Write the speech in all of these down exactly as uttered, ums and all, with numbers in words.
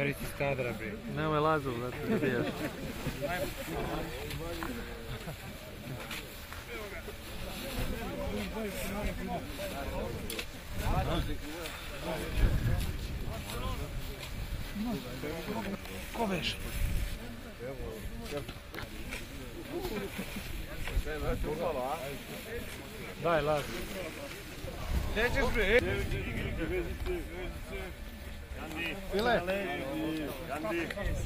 nisi iz kadra, bre. Nemoj lazu, brate, da bijaš. Ko veš? Daj, lazi. Gdje ćeš, bre? File? Gandhi.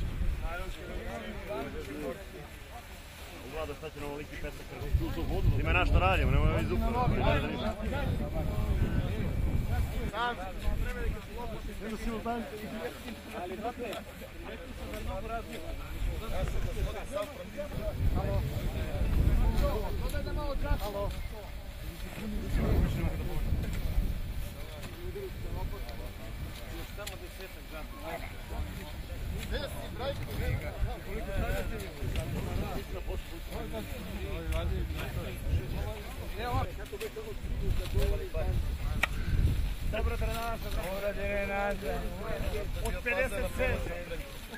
Uglavda šta će nam ovoliki petak krvi. Ima našto radimo, nemoj ovi zupa. Sam. Nema si u tanku. Ali brate. Halo. Dodaj da malo čas. Halo. Samo desetak žana. Gdje si, brajko? Koliko tražete vi? Dobro trenaža. Dobro trenaža. Od pedeset sedam.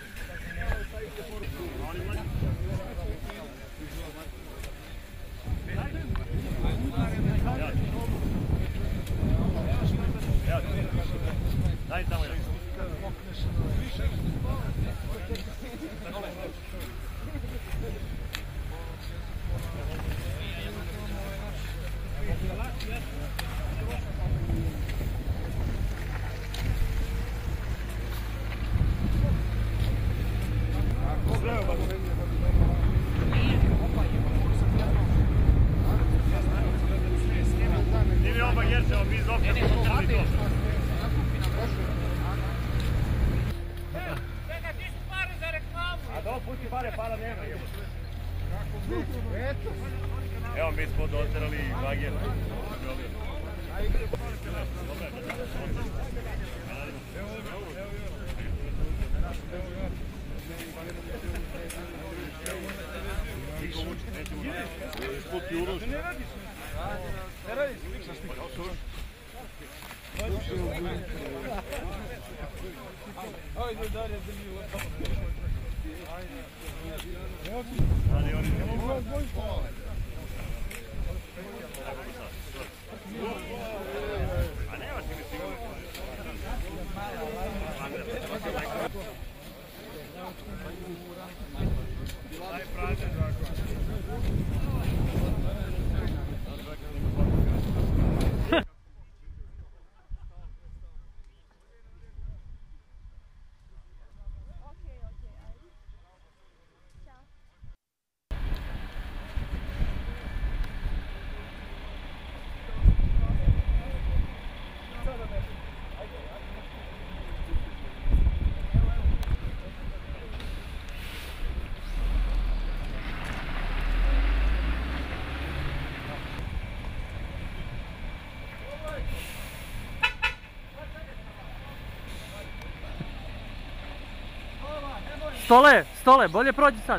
Daj tamo jedan. Nije oba jerče, obi iz okna. Čekaj, ti su pare za reklamu. A do, pusti pare, para nema. Evo, mi smo doterali bagir. Skupi uloži. Ne radiš. Ne radiš. Ajde, dalje, drži u lepo. Ali oni ne mogu. A nema ti mi sigurno. Daj prađe, Žako. Stole, stole, bolje prođi sad.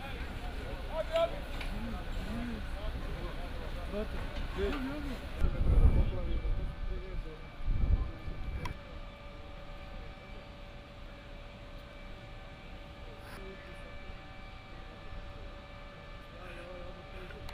Brate,